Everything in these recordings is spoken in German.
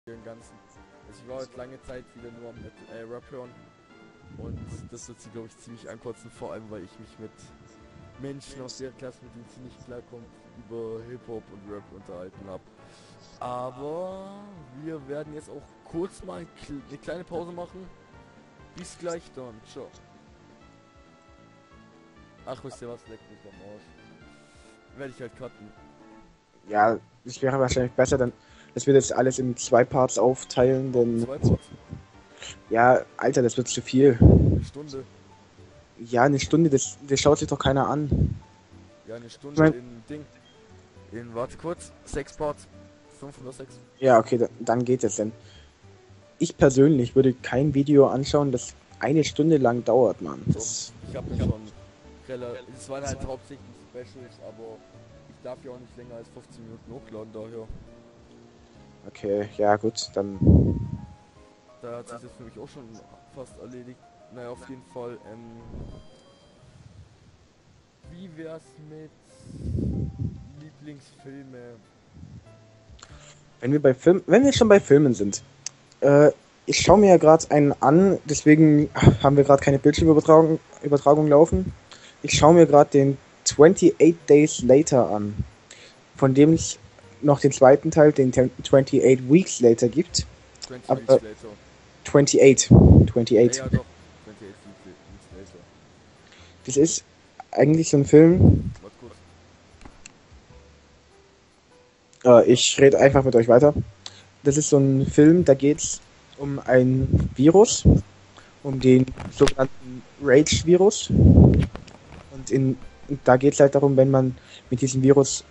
den ganzen. Also ich war halt lange Zeit wieder nur mit Rap hören und das wird sie glaube ich ziemlich ankotzen, vor allem weil ich mich mit Menschen aus der Klasse, mit denen sie nicht klarkommt, über Hip-Hop und Rap unterhalten habe. Aber wir werden jetzt auch kurz mal eine kleine Pause machen. Bis gleich dann. Ciao. Ach, wisst ihr was? Leckt mich am Arsch. Werde ich halt cutten. Ja, es wäre wahrscheinlich besser, dann, dass wir das alles in zwei Parts aufteilen, denn Zwei Parts. ja, Alter, das wird zu viel. Eine Stunde. Ja, eine Stunde, das schaut sich doch keiner an. Ja, eine Ich Stunde mein, in Ding. Warte kurz. 6 Parts. 5 oder 6. ja, okay, dann geht es denn. Ich persönlich würde kein Video anschauen, das eine Stunde lang dauert, Mann. Ich habe ja schon relativ. Es waren halt hauptsächlich Specials, aber ich darf ja auch nicht länger als 15 Minuten hochladen, daher. Okay, ja gut, dann. Da hat sich das für mich auch schon fast erledigt. Naja, auf jeden Fall. Wie wär's mit Lieblingsfilme? Wenn wir schon bei Filmen sind, ich schaue mir ja gerade einen an, deswegen haben wir gerade keine Bildschirmübertragung laufen. Ich schaue mir gerade den 28 Days Later an, von dem es noch den zweiten Teil, den 28 Weeks Later gibt. 20 Aber Weeks Later. 28. Ja, 28. ja doch. 28 Weeks Later. Das ist eigentlich so ein Film. Warte kurz. Ich rede einfach mit euch weiter. Das ist so ein Film, da geht's um ein Virus, um den sogenannten Rage-Virus. Und da geht's halt darum, wenn man mit diesem Virus,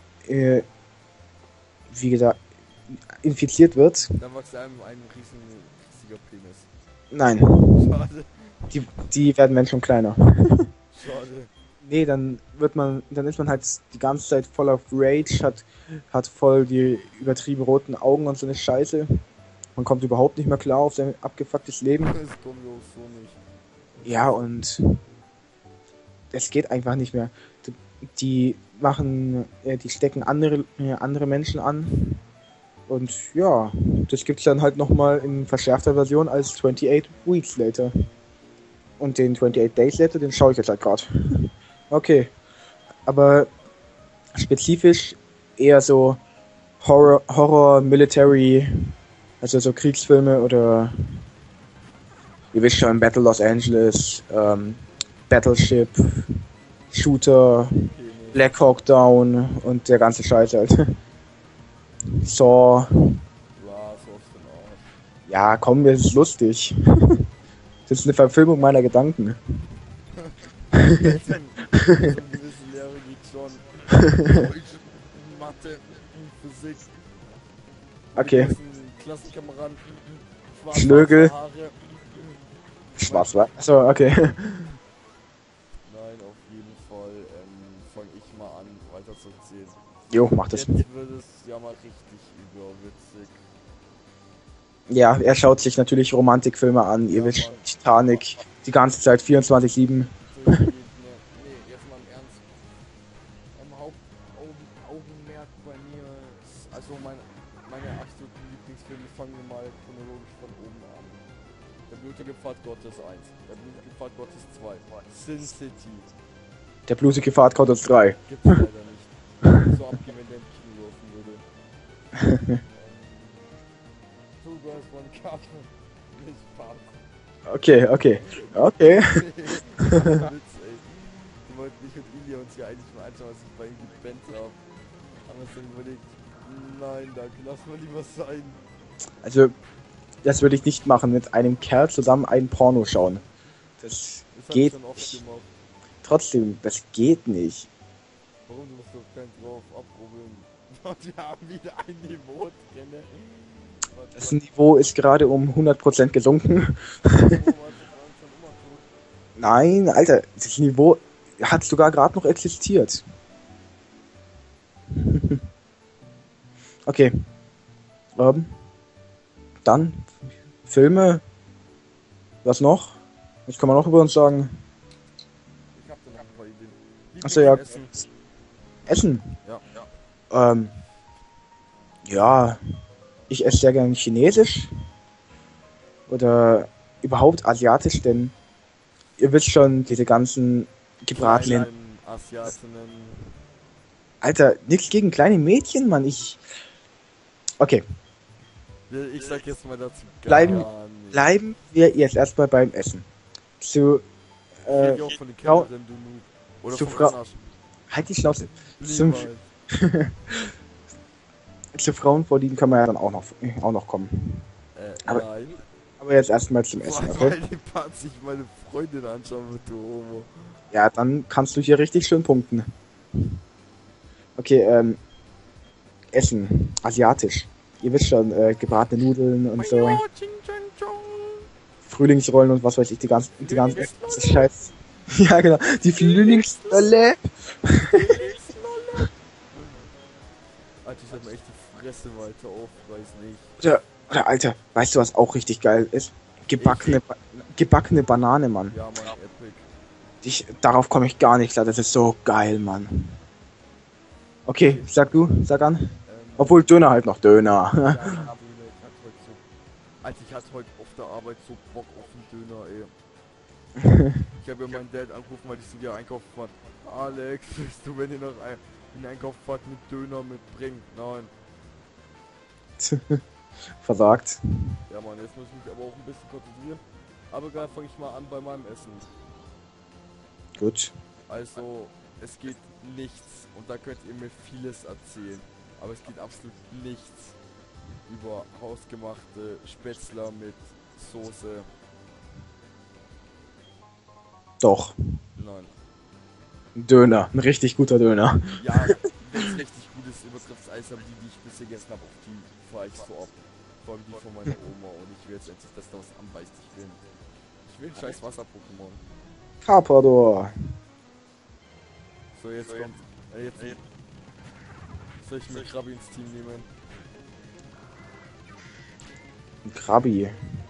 wie gesagt, infiziert wird. Dann wächst einem ein riesiger Penis. Nein, Schade. die werden Menschen kleiner. Schade. Nee, dann ist man halt die ganze Zeit voll auf Rage, hat voll die übertrieben roten Augen und so eine Scheiße. Man kommt überhaupt nicht mehr klar auf sein abgefucktes Leben. Das kommen wir auch so nicht. Ja, und es geht einfach nicht mehr. Die die stecken andere Menschen an. Und ja, das gibt's dann halt nochmal in verschärfter Version als 28 Weeks Later. Und den 28 Days Later, den schaue ich jetzt halt gerade. Okay, aber spezifisch eher so Horror, Military, also so Kriegsfilme oder ihr wisst schon, Battle Los Angeles, Battleship, Shooter, Penis. Black Hawk Down und der ganze Scheiß halt. Saw, Bra, so auf den Arsch. ja komm, das ist lustig. Das ist eine Verfilmung meiner Gedanken. So eine gewisse Lehre geht schon. Deutsch, Mathe, Physik. Okay, Klassenkameraden. Schlögel. Haare. Spaß, wa? Achso, okay. Nein, auf jeden Fall fange ich mal an, weiter zu erzählen. Jo, mach das. Jetzt wird es ja mal richtig überwitzig. Ja, er schaut sich natürlich Romantikfilme an. Ihr Ja, wisst, Mann. Titanic, die ganze Zeit 24/7. Nee, jetzt mal im Ernst. Hauptaugenmerk bei mir ist, also meine absoluten Lieblingsfilme fangen wir mal chronologisch von oben an. Der blutige Pfad Gottes 1, der blutige Pfad Gottes 2, Sin City, Der blutige Pfad Gottes 3. gibt's leider nicht. So abgehen, wenn der im Kino laufen würde. Two Girls, One Cup, nicht Spaß. Okay. Witz, ey. Wir wollten nicht mit Ilya uns hier eigentlich mal anschauen, was ich bei ihm gebannt habe. Haben uns dann überlegt, nein, danke, lass mal lieber sein. Also, das würde ich nicht machen, mit einem Kerl zusammen ein Porno schauen. Das Das hab ich geht schon oft nicht. gemacht. Trotzdem, das geht nicht. Warum, du musst doch keinen drauf abrubbeln. Und wir haben wieder ein Niveau drinne. Das Niveau ist gerade um 100% gesunken. Nein, Alter, das Niveau hat sogar gerade noch existiert. Okay. Dann Filme. Was noch? Was kann man noch über uns sagen? Ich hab da noch ein paar Ideen. Achso, ja. Lieblingsessen. Essen. Ja. Ja, ich esse sehr gerne Chinesisch oder überhaupt asiatisch, denn ihr wisst schon, diese ganzen gebratenen... Kleinen Asiatinnen. Alter, nichts gegen kleine Mädchen, Mann. Okay, Ich sag jetzt mal dazu Bleiben- gar nichts. bleiben wir jetzt erstmal beim Essen. Zu, Ich rede auch von den Frau- Kellnerin, du Noob. Oder zu von Frau- Anna. halt die Schnauze. Zum, Niemals. zu Frauenvorlieben kann man ja dann auch noch kommen. Aber- Nein. Aber jetzt erstmal zum Essen, okay? Weil die Part sich meine Freundin anschauen wird, du Homo. Ja, dann kannst du hier richtig schön punkten. Okay, Essen. Asiatisch. Ihr wisst schon, gebratene Nudeln und so. Frühlingsrollen und was weiß ich, die ganzen Scheiß. Ja, genau. Die Frühlingsrolle. Alter, ich hab mir echt die Fresse weiter auf, weiß nicht. Oder Alter, weißt du, was auch richtig geil ist? Gebackene Banane, Mann. Ja, Mann, Epic. Darauf komme ich gar nicht klar. Das ist so geil, Mann. Okay, sag an. Obwohl Döner halt noch Döner. Ja, Mann, Döner, Alter, ich hatte heute auf der Arbeit so Bock auf einen Döner, ey. Ich habe ja meinen Dad angerufen, weil ich zu dir einkaufen fahrt. Alex, willst du, wenn ihr noch in den Einkauf fahrt, mit Döner mitbringen? Nein. Versagt. Ja, Mann, jetzt muss ich mich aber auch ein bisschen konzentrieren. Aber egal, fange ich mal an bei meinem Essen. Gut. Also, es geht nichts und da könnt ihr mir vieles erzählen. Aber es geht absolut nichts über hausgemachte Spätzler mit Soße. Doch. Nein. Ein Döner. Ein richtig guter Döner. Ja, wenn es richtig gut ist, übertrifft es alles, aber die ich bisher gegessen habe, auf die fahre ich so ab. Vor allem die von meiner Oma und ich will jetzt endlich, dass da was anbeißt. Ich will ein scheiß Wasser-Pokémon. Carpador. So, jetzt kommt. Jetzt soll ich mir Krabi ins Team nehmen? Ein Krabi.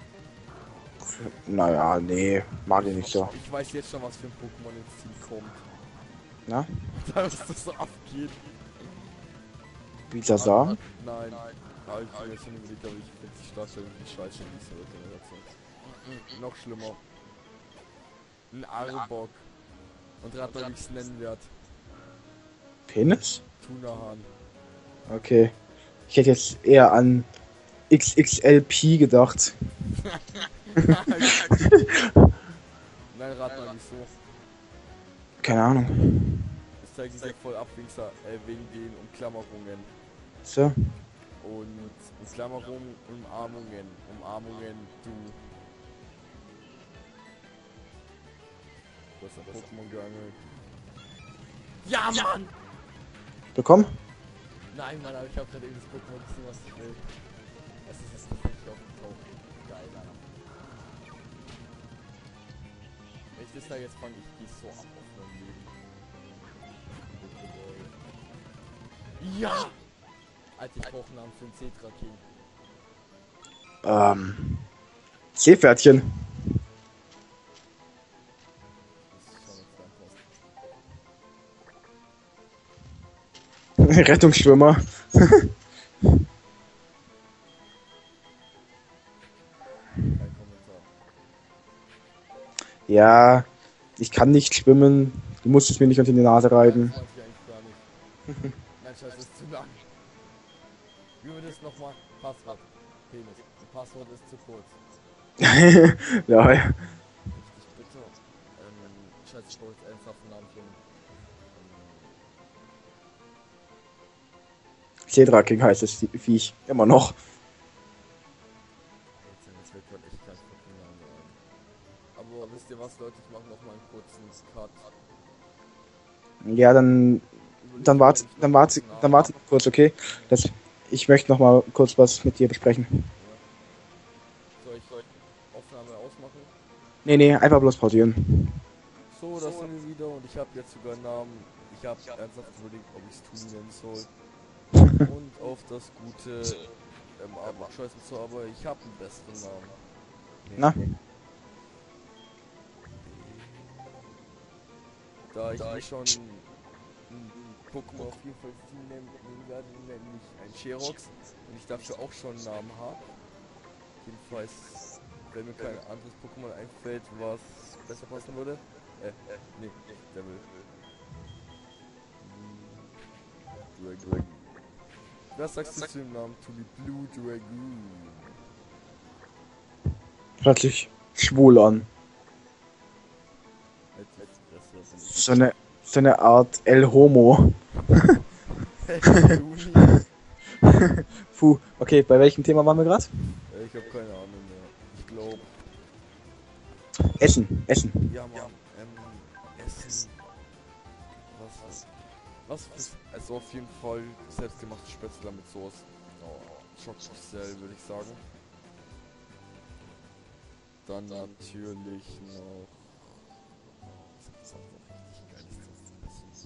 Naja, nee. Mag ich nicht so. Ich weiß jetzt schon, was für ein Pokémon ins Team kommt. Na? Da ist das so abgeht. Bizarre. Nein. Aber ich bin jetzt schon überlegt, aber ich finde die Startstelle irgendwie scheiße in dieser Generation. Noch schlimmer. Ein Arbok. Und rat mal, wie ich es nennen werde. Penis? Tunahahn. Okay. Ich hätte jetzt eher an XXLP gedacht. Nein, rat mal nicht so. Keine Ahnung. Ich zeige dir voll ab wegen den Umklammerungen. So. Und Umklammerungen, Umarmungen, du. Du hast ein Pokémon geangelt. Ja, Mann! Bekommen? Nein, Mann, aber ich hab gerade eben das Pokémon gesehen, was ich will. Es ist jetzt tatsächlich aufgetaucht. Geil, Alter. Wenn ich das da jetzt fange, ich geh so ab auf mein Leben. Ja! Alter, ich brauche einen Namen für einen Cetra King. Seepferdchen. Das ist schon jetzt einfach. Rettungsschwimmer. Kein Kommentar. Ja, ich kann nicht schwimmen. Du musst es mir nicht unter die Nase reiben. Das weiß ich eigentlich gar nicht. Nein, scheiße, das ist zu lang. Wie wird es nochmal? Passwort. Penis. Das Passwort ist zu kurz. Ja. Richtig, bitte. Scheiße, ich brauche jetzt ernsthaft einen Namen für Cedra King heißt das Viech. Immer noch. Jetzt wird gerade echt kein fucking Name ein. Aber wisst ihr was, Leute? Ich mache nochmal einen kurzen Cut. Ja, dann warte noch kurz, okay? Ich möchte noch mal kurz was mit dir besprechen. Soll ich Aufnahme ausmachen? Nee, einfach bloß pausieren. So, das sind wir wieder und ich habe jetzt sogar einen Namen. Ich habe ernsthaft überlegt, ob ich es tun nennen soll. Und auf das gute scheiße so, aber ich habe einen besseren Namen. Na? Da ich schon ein Pokémon auf jeden Fall ins Team nehmen werde, nämlich ein Sherox. Und ich dafür auch schon einen Namen habe. Jedenfalls, wenn mir kein anderes Pokémon einfällt, was besser passen würde. Nee, Devil. Dragoon. Was sagst du zu dem Namen? To be Blue Dragoon. Hört sich schwul an. Halt die Fresse, So eine Art El Homo. Juni. Puh, okay, bei welchem Thema waren wir gerade? Ich habe keine Ahnung mehr. Ich glaube, Essen, Essen. ja Mann, Essen. Was ist, also auf jeden Fall selbstgemachte Spätzle mit Soße. Oh, Schockstel würde ich sagen. Dann natürlich noch. Was ist noch richtig geiles zum Essen?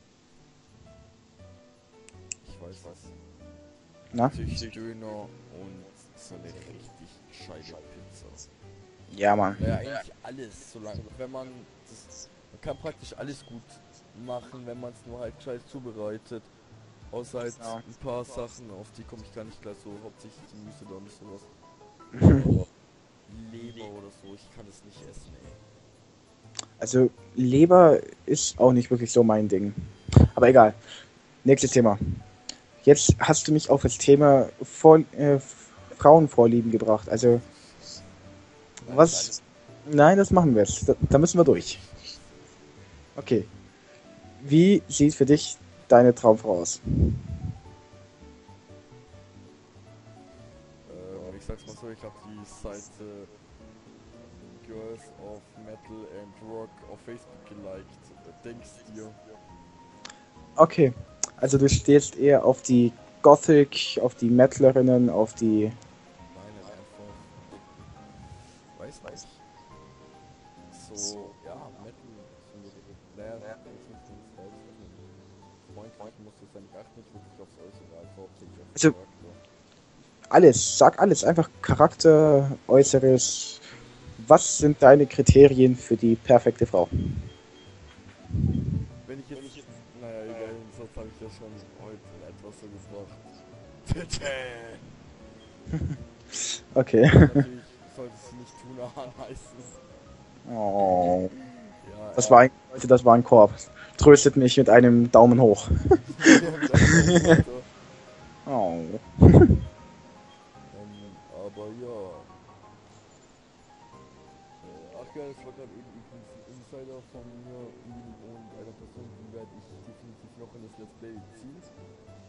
Ich weiß was. Na? Natürlich Döner und so eine richtig scheide Pizza. Ja, Mann. Naja, eigentlich alles, solange, wenn man das, man kann praktisch alles gut machen, wenn man es nur halt gescheit zubereitet. Außer halt Ja. ein paar Sachen, auf die komme ich gar nicht klar, so hauptsächlich Gemüse oder nicht sowas. Aber Leber oder so, ich kann es nicht essen, ey. Also Leber ist auch nicht wirklich so mein Ding. Aber egal. Nächstes Thema. Jetzt hast du mich auf das Thema Frauenvorlieben gebracht. Also was? Nein, das machen wir jetzt. Da müssen wir durch. Okay. Wie sieht für dich deine Traumfrau aus? Ich sag's mal so, ich habe die Seite Girls of Metal and Rock auf Facebook geliked. Denkst dir? Okay. Also du stehst eher auf die Gothic, auf die Metalerinnen, auf die... Nein, einfach. Weiß nicht. So, ja, Metal. Naja, freundlich muss es sein. Ich achte nicht wirklich aufs Äußere, also hauptsächlich auf Also- den Charakter. Alles, sag alles. Einfach Charakter, Äußeres. Was sind deine Kriterien für die perfekte Frau? Wenn ich jetzt. Naja, egal, sonst habe ich das schon heute etwas so gebracht. Okay. Natürlich sollte sie nicht Tuna heißen. Oh. Ja, Das war ein Korb. Tröstet mich mit einem Daumen hoch. Oh. Aber ja. Ach ja, das war gerade eben übrigens ein Insider von mir und einer Person, die werde ich definitiv noch in das Let's Play ziehen.